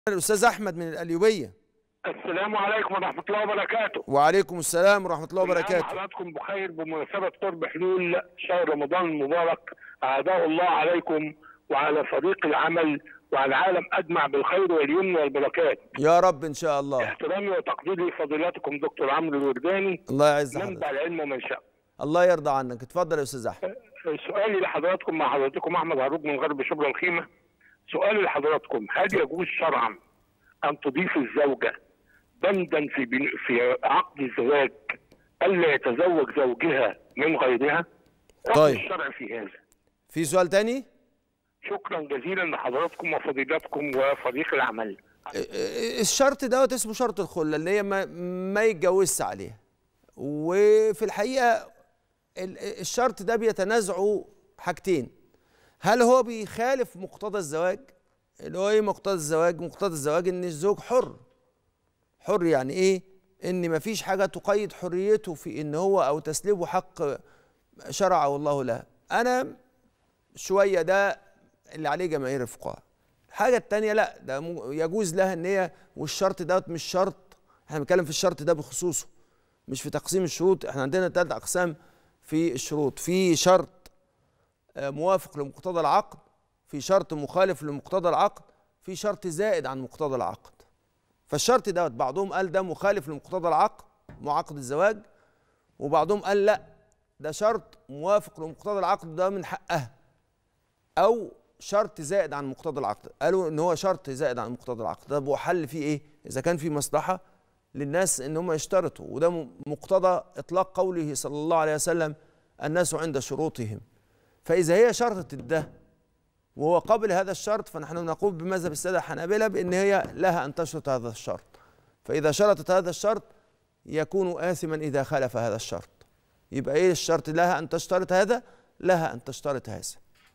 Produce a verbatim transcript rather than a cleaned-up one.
الأستاذ أحمد من القليوبية. السلام عليكم ورحمة الله وبركاته. وعليكم السلام ورحمة الله وبركاته. حضراتكم بخير بمناسبة قرب حلول شهر رمضان المبارك، أعاده الله عليكم وعلى فريق العمل وعلى العالم أجمع بالخير واليمن والبركات يا رب إن شاء الله. احترامي وتقديري لفضيلتكم دكتور عمرو الورداني، الله يعز حضرتك. منبع العلم ومنشأه. الله يرضى عنك. اتفضل يا أستاذ أحمد. سؤالي لحضراتكم مع حضرتكم أحمد هاروج من غرب شبرا الخيمة. سؤالي لحضراتكم، هل يجوز شرعا أن تضيف الزوجة بندا في بن... في عقد الزواج ألا يتزوج زوجها من غيرها؟ طيب. الشرع في هذا. في سؤال تاني؟ شكرا جزيلا لحضراتكم وفضيلتكم وفريق العمل. الشرط دوت اسمه شرط الخلة، اللي هي ما, ما يتجوزش عليها. وفي الحقيقة الشرط ده بيتنازعوا حاجتين. هل هو بيخالف مقتضى الزواج؟ اللي هو ايه مقتضى الزواج؟ مقتضى الزواج ان الزوج حر. حر يعني ايه؟ ان مفيش حاجة تقيد حريته في ان هو او تسلبه حق شرعه الله له. انا شوية ده اللي عليه جماهير الفقهاء. الحاجة التانية لا، ده يجوز لها ان هي، والشرط دوت مش شرط، احنا بنتكلم في الشرط ده بخصوصه مش في تقسيم الشروط. احنا عندنا ثلاث اقسام في الشروط. في شرط موافق لمقتضى العقد، في شرط مخالف لمقتضى العقد، في شرط زائد عن مقتضى العقد. فالشرط دوت بعضهم قال ده مخالف لمقتضى العقد معقد الزواج، وبعضهم قال لا ده شرط موافق لمقتضى العقد ده من حقها، او شرط زائد عن مقتضى العقد. قالوا ان هو شرط زائد عن مقتضى العقد. ده بقى حل فيه ايه؟ اذا كان في مصلحه للناس ان هم يشترطوا، وده مقتضى اطلاق قوله صلى الله عليه وسلم الناس عند شروطهم. فاذا هي شرطت ده وهو قبل هذا الشرط، فنحن نقول بمذهب الساده الحنابلة بان هي لها ان تشرط هذا الشرط. فاذا شرطت هذا الشرط يكون آثما اذا خالف هذا الشرط. يبقى ايه الشرط؟ لها ان تشترط هذا، لها ان تشترط هذا.